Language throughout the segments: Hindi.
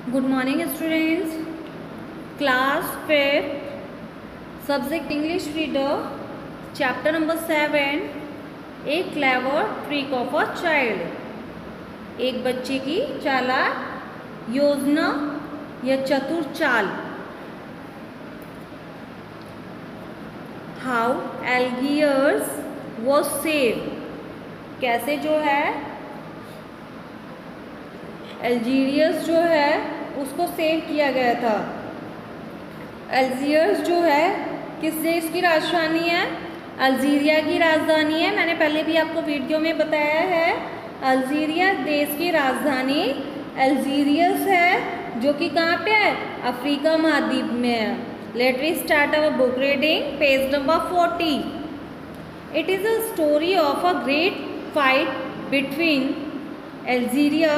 Good morning students. Class 5th Subject English Reader Chapter number 7 A clever trick of a child. एक बच्चे की चालाक योजना या चतुर चाल. How Algiers was saved. कैसे जो है अल्जीरियस जो है उसको सेव किया गया था. अल्जीरियस जो है किस देश की राजधानी है? अल्जीरिया की राजधानी है. मैंने पहले भी आपको वीडियो में बताया है. अल्जीरिया देश की राजधानी अल्जीरियस है जो कि कहाँ पे है? अफ्रीका महाद्वीप में है. Let we start our book reading. Page number 40. It is a story of a great fight between Algeria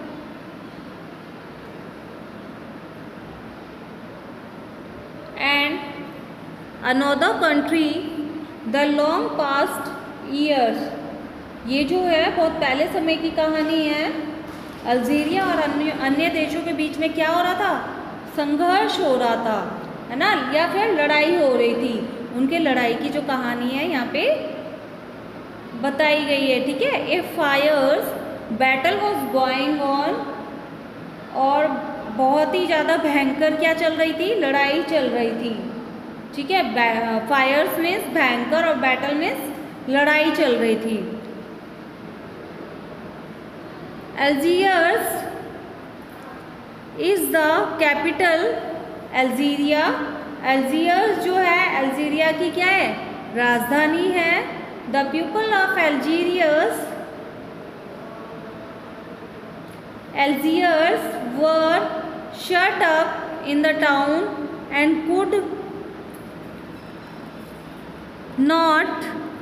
and another country the long past years. ये जो है बहुत पहले समय की कहानी है. अल्जीरिया और अन्य देशों के बीच में क्या हो रहा था? संघर्ष हो रहा था, है ना, या फिर लड़ाई हो रही थी. उनके लड़ाई की जो कहानी है यहाँ पे बताई गई है. ठीक है. A fierce battle was going on. और बहुत ही ज़्यादा भयंकर क्या चल रही थी? लड़ाई चल रही थी. ठीक है. फायर्स मीन्स भयंकर और बैटल मीन्स लड़ाई चल रही थी. Algiers is the capital. Algeria, Algiers जो है अल्जीरिया की क्या है? राजधानी है. The people of Algiers were shut up in the town and could not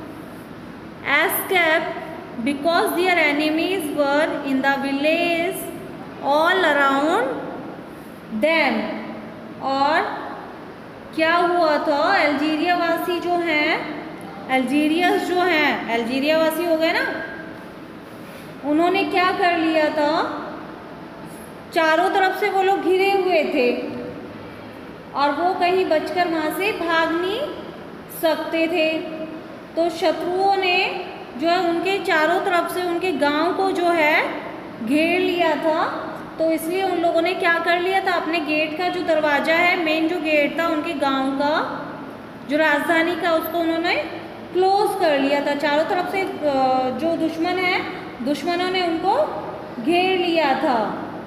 escape because their enemies were in the village all around them. और क्या हुआ था? अल्जीरिया वासी जो हैं, अल्जीरियस जो हैं, अल्जीरिया वासी हो गए ना, उन्होंने क्या कर लिया था? चारों तरफ से वो लोग घिरे हुए थे और वो कहीं बचकर वहाँ से भाग नहीं सकते थे. तो शत्रुओं ने जो है उनके चारों तरफ से उनके गांव को जो है घेर लिया था. तो इसलिए उन लोगों ने क्या कर लिया था? अपने गेट का जो दरवाज़ा है, मेन जो गेट था उनके गांव का, जो राजधानी का, उसको उन्होंने क्लोज कर लिया था. चारों तरफ से जो दुश्मन है, दुश्मनों ने उनको घेर लिया था.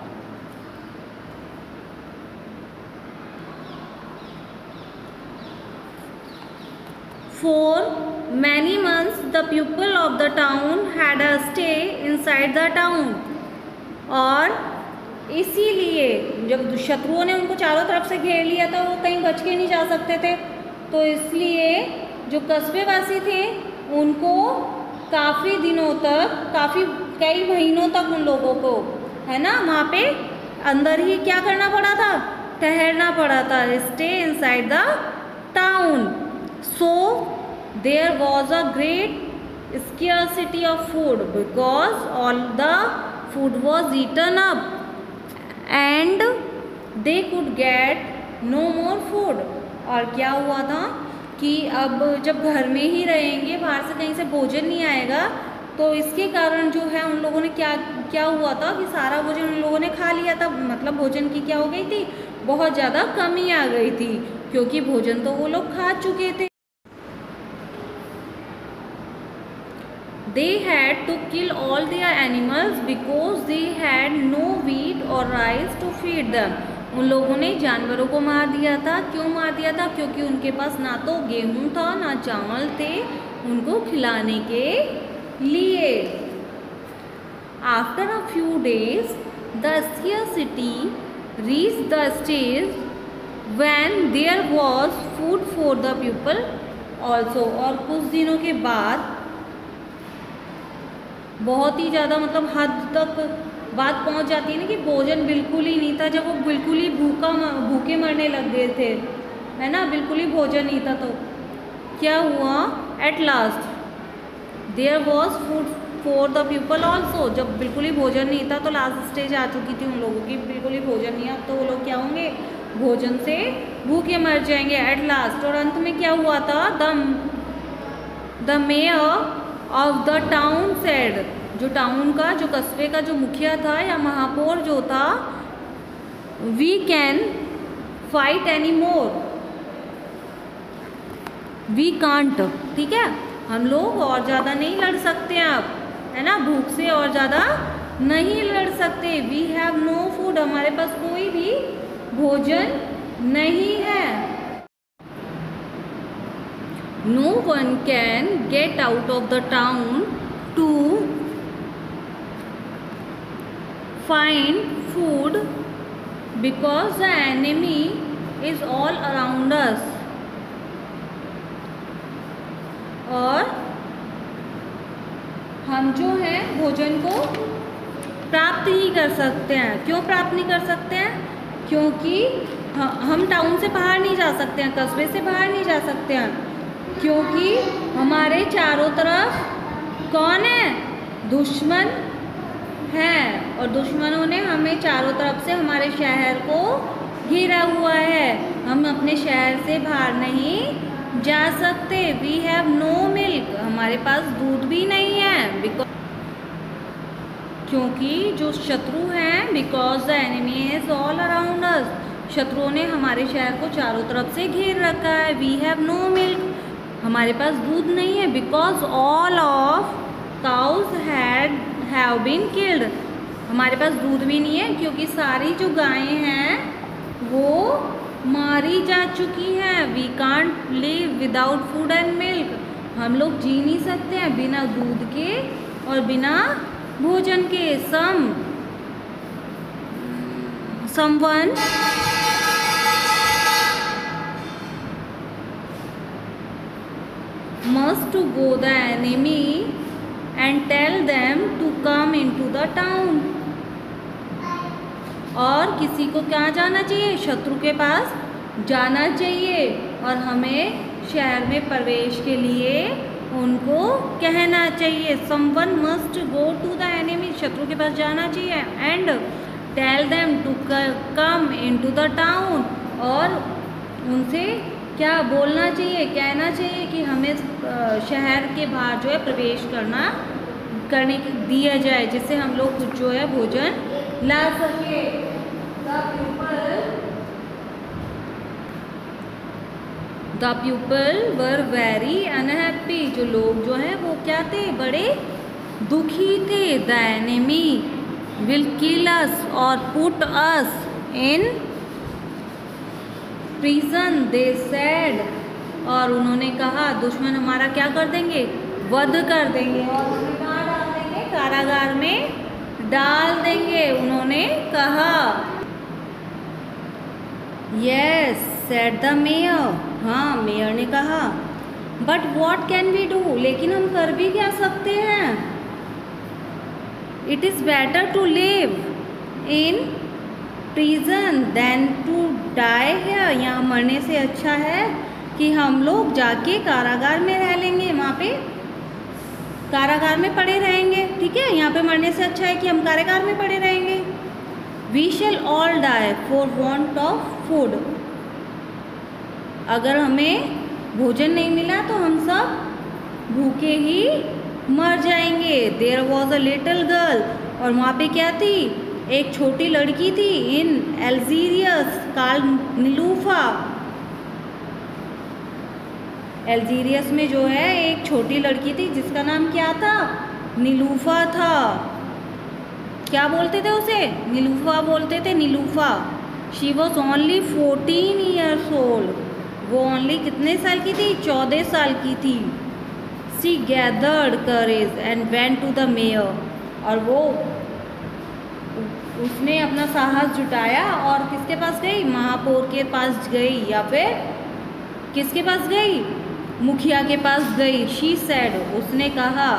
For many months the people of the town had a stay inside the town. और इसीलिए जब शत्रुओं ने उनको चारों तरफ से घेर लिया था, वो कहीं बच के नहीं जा सकते थे. तो इसलिए जो कस्बे वासी थे उनको काफ़ी दिनों तक, कई महीनों तक उन लोगों को, है ना, वहाँ पे अंदर ही क्या करना पड़ा था? ठहरना पड़ा था. Stay inside the town. So there was a great scarcity of food because all the food was eaten up and they could get no more food. और क्या हुआ था कि अब जब घर में ही रहेंगे, बाहर से कहीं से भोजन नहीं आएगा, तो इसके कारण जो है उन लोगों ने क्या हुआ था कि सारा भोजन उन लोगों ने खा लिया था. मतलब भोजन की क्या हो गई थी? बहुत ज़्यादा कमी आ गई थी, क्योंकि भोजन तो वो लोग खा चुके थे. They had to kill all their animals because they had no wheat or rice to feed them. उन लोगों ने जानवरों को मार दिया था. क्यों मार दिया था? क्योंकि उनके पास ना तो गेहूं था ना चावल थे उनको खिलाने के लिए. After a few days, the scarcity reached the stage when there was food for the people also. और कुछ दिनों के बाद बहुत ही ज़्यादा, मतलब हद तक बात पहुंच जाती है ना कि भोजन बिल्कुल ही नहीं था. जब वो बिल्कुल ही भूखे मरने लग गए थे, है ना, बिल्कुल ही भोजन नहीं था, तो क्या हुआ? At last there was food for the people also. जब बिल्कुल ही भोजन नहीं था तो लास्ट स्टेज आ चुकी थी उन लोगों की, बिल्कुल ही भोजन नहीं है, अब तो वो लोग क्या होंगे, भोजन से भूखे मर जाएंगे एट लास्ट। और अंत में क्या हुआ था, the mayor of the town said, जो टाउन का, जो कस्बे का जो मुखिया था या महापौर जो था, we can fight any more, we can't, ठीक है, हम लोग और ज़्यादा नहीं लड़ सकते अब, है ना, भूख से और ज़्यादा नहीं लड़ सकते। वी हैव नो फूड, हमारे पास कोई भी भोजन नहीं है। No one can get out of the town to find food because the enemy is all around us. और हम जो है भोजन को प्राप्त ही कर सकते हैं। क्यों प्राप्त नहीं कर सकते हैं, क्योंकि हम टाउन से बाहर नहीं जा सकते हैं, कस्बे से बाहर नहीं जा सकते हैं, क्योंकि हमारे चारों तरफ कौन है, दुश्मन है, और दुश्मनों ने हमें चारों तरफ से हमारे शहर को घेरा हुआ है, हम अपने शहर से बाहर नहीं जा सकते। वी हैव नो मिल्क, हमारे पास दूध भी नहीं है, बिकॉज, क्योंकि जो शत्रु हैं, because the enemy is all around us, शत्रुओं ने हमारे शहर को चारों तरफ से घेर रखा है। वी हैव नो मिल्क, हमारे पास दूध नहीं है, because all of cows have been killed, हमारे पास दूध भी नहीं है क्योंकि सारी जो गायें हैं वो मारी जा चुकी हैं। We can't live without food and milk, हम लोग जी नहीं सकते हैं बिना दूध के और बिना भोजन के। Someone must to go the enemy and tell them to come into the town, और किसी को क्या जाना चाहिए, शत्रु के पास जाना चाहिए और हमें शहर में प्रवेश के लिए उनको कहना चाहिए। Someone must go to the enemy, शत्रु के पास जाना चाहिए, and tell them to come into the town, और उनसे क्या बोलना चाहिए, कहना चाहिए कि हमें शहर के बाहर जो है प्रवेश करने दिया जाए, जिससे हम लोग कुछ जो है भोजन ला सके। The people were very unhappy, जो लोग जो हैं वो क्या थे, बड़े दुखी थे। The enemy will kill us और put us in prison, they said, और उन्होंने कहा दुश्मन हमारा क्या कर देंगे, वध कर देंगे और उन्हें कहाँ डाल देंगे, कारागार में डाल देंगे, उन्होंने कहा। यस सेड द मेयर, हाँ मेयर ने कहा। But what can we do, लेकिन हम कर भी क्या सकते हैं। It is better to live in prison than to die here, यहाँ मरने से अच्छा है कि हम लोग जाके कारागार में रह लेंगे, वहाँ पे कारागार में पड़े रहेंगे, ठीक है, यहाँ पे मरने से अच्छा है कि हम कारागार में पड़े रहेंगे। We shall all die for want of food, अगर हमें भोजन नहीं मिला तो हम सब भूखे ही मर जाएंगे। There was a little girl, और वहाँ पे क्या थी, एक छोटी लड़की थी, इन अल्जीरियस कॉल्ड नीलूफा, अल्जीरियस में जो है एक छोटी लड़की थी जिसका नाम क्या था, नीलूफा था। क्या बोलते थे उसे, नीलूफा बोलते थे, Nilufa. She was only 14 years old, वो ओनली कितने साल की थी, 14 साल की थी। She gathered courage and went to the mayor, और वो उसने अपना साहस जुटाया और किसके पास गई, महापौर के पास गई, या फिर किसके पास गई, मुखिया के पास गई। शी सेड, उसने कहा,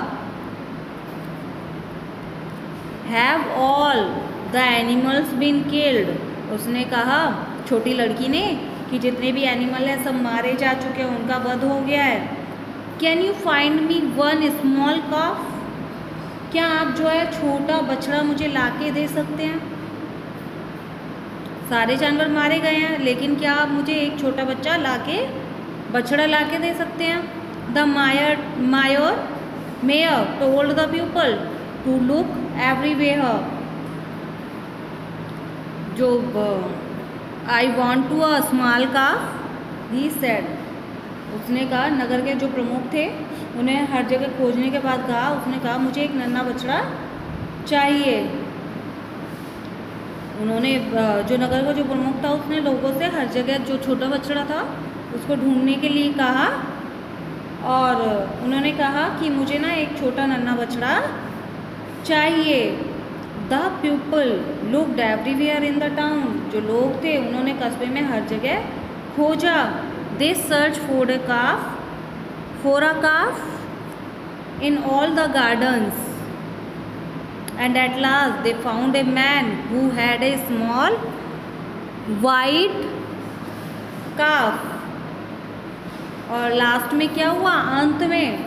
have all the animals been killed, उसने कहा छोटी लड़की ने कि जितने भी एनिमल हैं सब मारे जा चुके हैं, उनका वध हो गया है। Can you find me one small calf, क्या आप जो है छोटा बछड़ा मुझे लाके दे सकते हैं? सारे जानवर मारे गए हैं, लेकिन क्या आप मुझे एक छोटा बछड़ा लाके दे सकते हैं? The mayor told the people to look everywhere. जो I want to a small calf he said, उसने कहा, नगर के जो प्रमुख थे उन्हें हर जगह खोजने के बाद कहा, उसने कहा मुझे एक नन्हा बछड़ा चाहिए। उन्होंने जो नगर का जो प्रमुख था उसने लोगों से हर जगह जो छोटा बछड़ा था उसको ढूंढने के लिए कहा, और उन्होंने कहा कि मुझे ना एक छोटा नन्हा बछड़ा चाहिए। The people looked everywhere in the town, जो लोग थे उन्होंने कस्बे में हर जगह खोजा। They search for a calf in all the gardens and at last they found a man who had a small white calf। और लास्ट में क्या हुआ, अंत में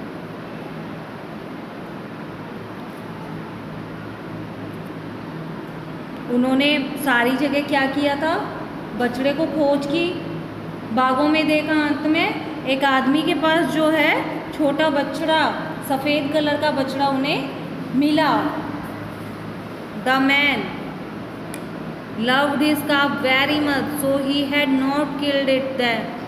उन्होंने सारी जगह क्या किया था, बछड़े को खोज की, बागों में देखा, अंत में एक आदमी के पास जो है छोटा बछड़ा, सफ़ेद कलर का बछड़ा उन्हें मिला। The man loved his calf very much, so he had not killed it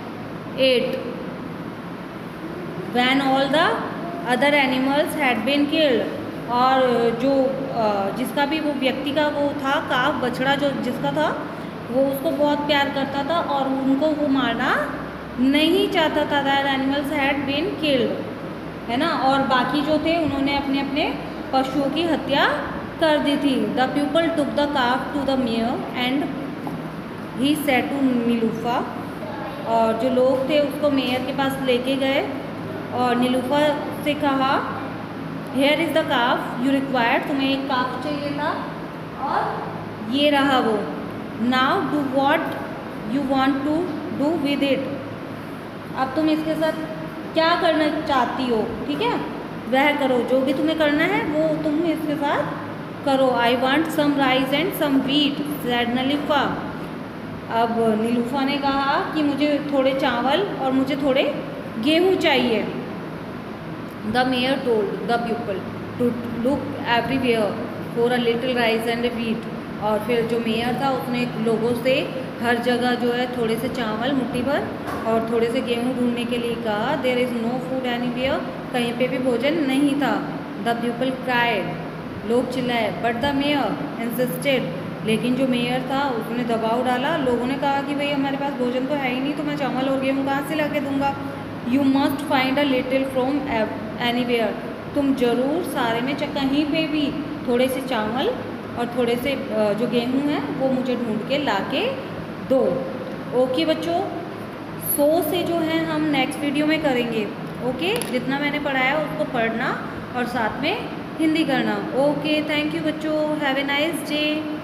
when all the other animals had been killed। और जो जिसका भी वो व्यक्ति का वो था काफ, बछड़ा जो जिसका था, वो उसको बहुत प्यार करता था और उनको वो मारना नहीं चाहता था। That animals had been killed, है ना, और बाकी जो थे उन्होंने अपने अपने पशुओं की हत्या कर दी थी। The people took the calf to the mayor and he said to Nilufa, और जो लोग थे उसको मेयर के पास लेके गए और नीलूफा से कहा, here is the calf you required, तुम्हें एक काफ चाहिए था और ये रहा वो। Now do what you want to do with it, अब तुम इसके साथ क्या करना चाहती हो, ठीक है, वह करो, जो भी तुम्हें करना है वो तुम इसके साथ करो। I want some rice and some wheat said Nilufa. अब नीलूफा ने कहा कि मुझे थोड़े चावल और मुझे थोड़े गेहूँ चाहिए। The mayor told the people to look everywhere for a little rice and wheat, और फिर जो मेयर था उसने लोगों से हर जगह जो है थोड़े से चावल मुट्ठी भर और थोड़े से गेहूँ ढूंढने के लिए कहा। There is no food anywhere, कहीं पे भी भोजन नहीं था। द पीपल क्राइड, लोग चिल्लाए, बट द मेयर इंसिस्टेड, लेकिन जो मेयर था उसने दबाव डाला। लोगों ने कहा कि भाई हमारे पास भोजन तो है ही नहीं, तो मैं चावल और गेहूँ कहाँ से ला के दूँगा। You must find a little from anywhere, तुम ज़रूर सारे में कहीं पे भी थोड़े से चावल और थोड़े से जो गेहूँ हैं वो मुझे ढूंढ के ला के दो। ओके बच्चों, 100 से जो है हम नेक्स्ट वीडियो में करेंगे। ओके, जितना मैंने पढ़ाया उसको पढ़ना और साथ में हिंदी करना। ओके, थैंक यू बच्चों, हैव ए नाइस डे।